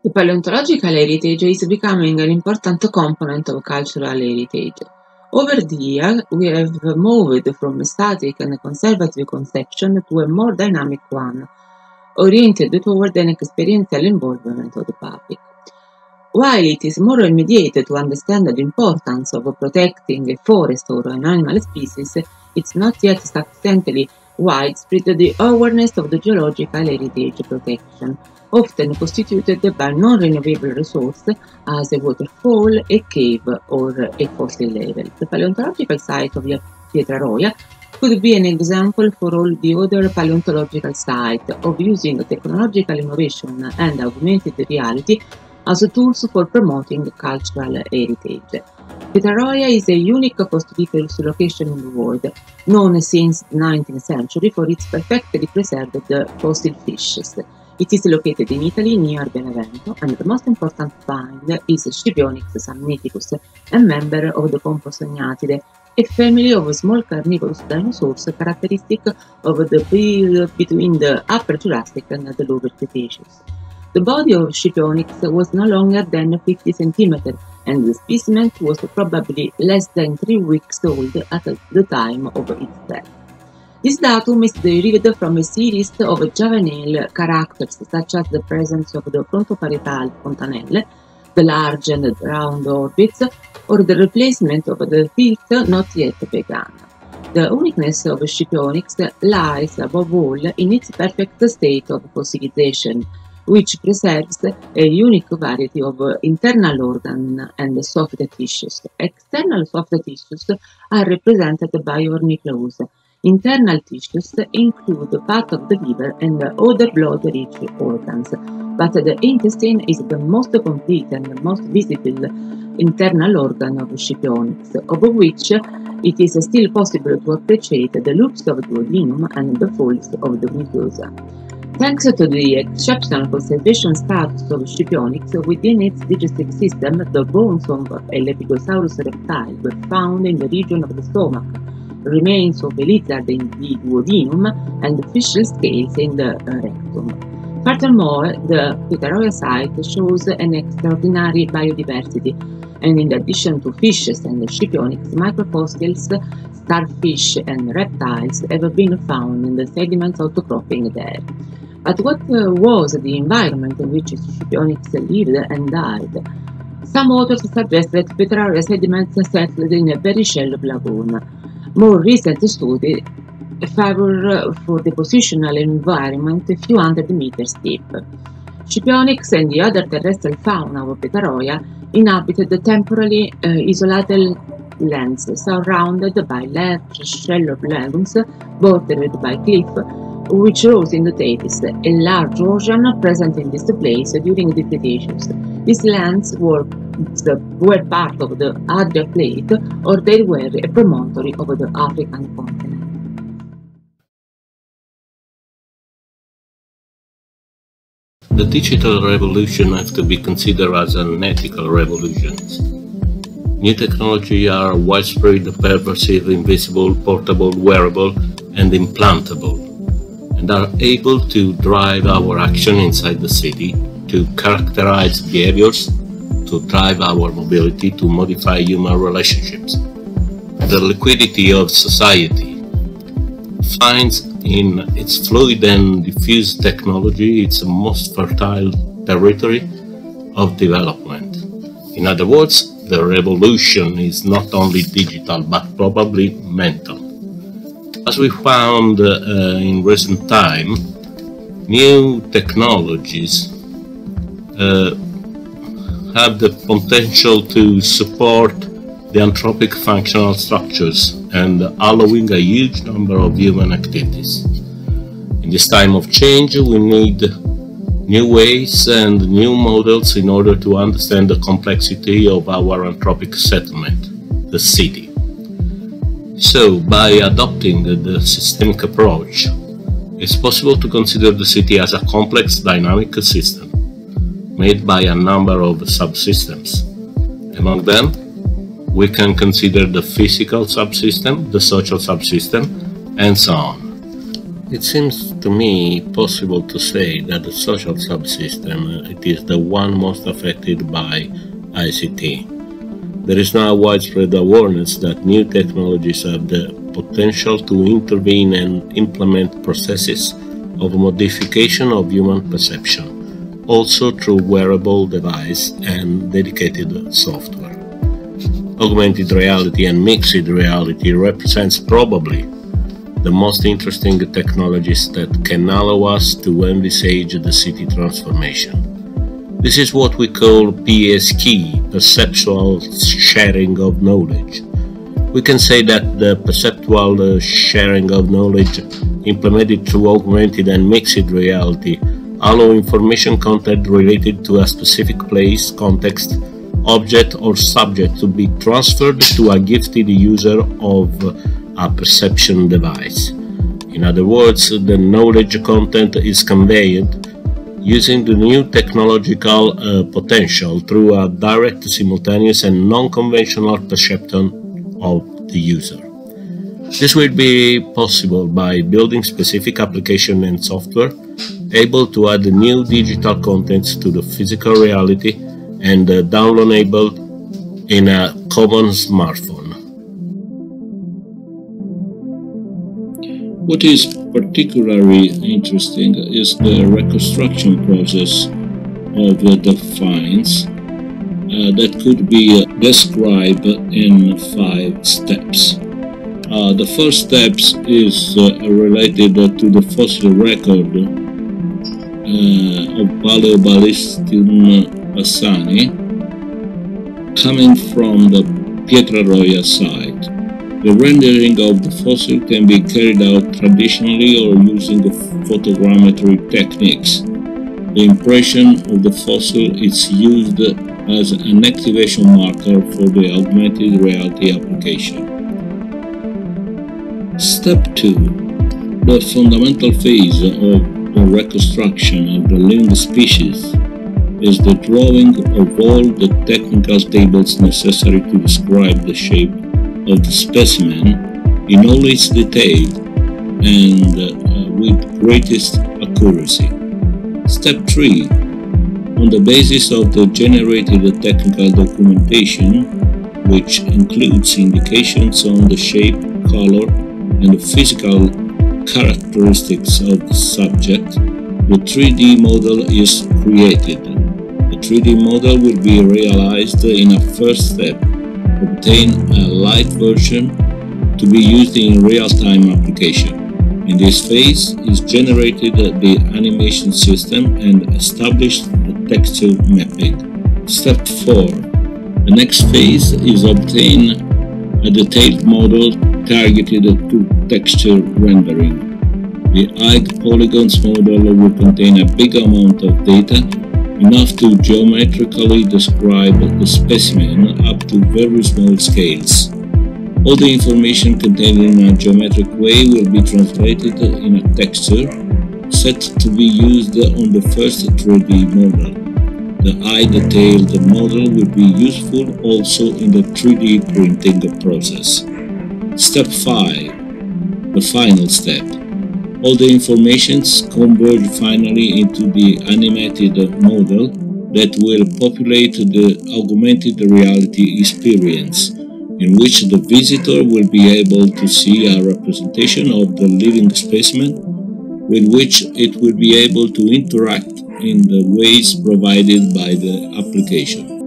The paleontological heritage is becoming an important component of cultural heritage. Over the years, we have moved from a static and conservative conception to a more dynamic one, oriented toward an experiential involvement of the public. While it is more immediate to understand the importance of protecting a forest or an animal species, it's not yet sufficiently widespread the awareness of the geological heritage protection, often constituted by non-renewable resources as a waterfall, a cave, or a fossil level. The paleontological site of Pietraroia could be an example for all the other paleontological sites of using technological innovation and augmented reality as tools for promoting cultural heritage. Pietraroia is a unique fossiliferous location in the world, known since the 19th century for its perfectly preserved fossil fishes. It is located in Italy near Benevento, and the most important find is Scipionyx samniticus, a member of the Compsognathidae, a family of small carnivorous dinosaurs characteristic of the period between the Upper Jurassic and the Lower Cretaceous. The body of Scipionyx was no longer than 50 centimeters, and the specimen was probably less than 3 weeks old at the time of its death. This datum is derived from a series of juvenile characters such as the presence of the frontoparietal fontanelle, the large and round orbits, or the replacement of the teeth not yet begun. The uniqueness of Scipionyx lies above all in its perfect state of fossilization, which preserves a unique variety of internal organ and soft tissues. External soft tissues are represented by ornithloes. Internal tissues include part of the liver and other blood-rich organs, but the intestine is the most complete and most visible internal organ of Scipionyx, of which it is still possible to appreciate the loops of the duodenum and the folds of the mucosa. Thanks to the exceptional conservation status of Scipionyx within its digestive system, the bones of a Lepidosaurus reptile were found in the region of the stomach, remains of a lizard in the duodenum, and facial scales in the rectum. Furthermore, the Pietraroia site shows an extraordinary biodiversity, and in addition to fishes and Scipionyx, microfossils, starfish, and reptiles have been found in the sediments outcropping there. But what was the environment in which Scipionyx lived and died? Some authors suggest that Pietraroia sediments settled in a very shallow lagoon. More recent studies favor for the positional environment a few hundred meters deep. Scipionyx and the other terrestrial fauna of Pietraroia inhabited temporally isolated lands surrounded by large shallow lagoons bordered by cliffs, which rose in the Tethys, a large ocean present in this place during the Cretaceous. These lands were part of the Adria Plate, or they were a promontory of the African continent. The digital revolution has to be considered as an ethical revolution. New technology are widespread, pervasive, invisible, portable, wearable, and implantable, and are able to drive our action inside the city, to characterize behaviors, to drive our mobility, to modify human relationships. The liquidity of society finds in its fluid and diffuse technology its most fertile territory of development. In other words, the revolution is not only digital but probably mental. As we found in recent time, new technologies have the potential to support the anthropic functional structures and allowing a huge number of human activities. In this time of change, we need new ways and new models in order to understand the complexity of our anthropic settlement, the city. So, by adopting the systemic approach, it's possible to consider the city as a complex dynamic system made by a number of subsystems. Among them, we can consider the physical subsystem, the social subsystem, and so on. It seems to me possible to say that the social subsystem it is the one most affected by ICT. There is now widespread awareness that new technologies have the potential to intervene and implement processes of modification of human perception, also through wearable device and dedicated software. Augmented reality and mixed reality represents probably the most interesting technologies that can allow us to envisage the city transformation. This is what we call PSK, perceptual sharing of knowledge. We can say that the perceptual sharing of knowledge implemented through augmented and mixed reality allow information content related to a specific place, context, object or subject to be transferred to a gifted user of a perception device. In other words, the knowledge content is conveyed using the new technological potential through a direct, simultaneous and non-conventional perception of the user. This will be possible by building specific application and software able to add new digital contents to the physical reality and downloadable in a common smartphone. What is particularly interesting is the reconstruction process of the finds that could be described in 5 steps. The first step is related to the fossil record of Paleobalisticum bassani coming from the Pietraroia site. The rendering of the fossil can be carried out traditionally or using photogrammetry techniques. The impression of the fossil is used as an activation marker for the augmented reality application. Step 2. The fundamental phase of the reconstruction of the living species is the drawing of all the technical tables necessary to describe the shape of the specimen in all its detail and with greatest accuracy. Step 3. On the basis of the generated technical documentation, which includes indications on the shape, color, and the physical characteristics of the subject, the 3D model is created. The 3D model will be realized in a first step. Obtain a light version to be used in real-time application. In this phase is generated the animation system and established the texture mapping. Step 4. The next phase is obtain a detailed model targeted to texture rendering. The Ig polygons model will contain a big amount of data, enough to geometrically describe the specimen up to very small scales. All the information contained in a geometric way will be translated in a texture set to be used on the first 3D model. The eye-detailed model will be useful also in the 3D printing process. Step 5. The final step. All the informations converge finally into the animated model that will populate the augmented reality experience, in which the visitor will be able to see a representation of the living specimen, with which it will be able to interact in the ways provided by the application.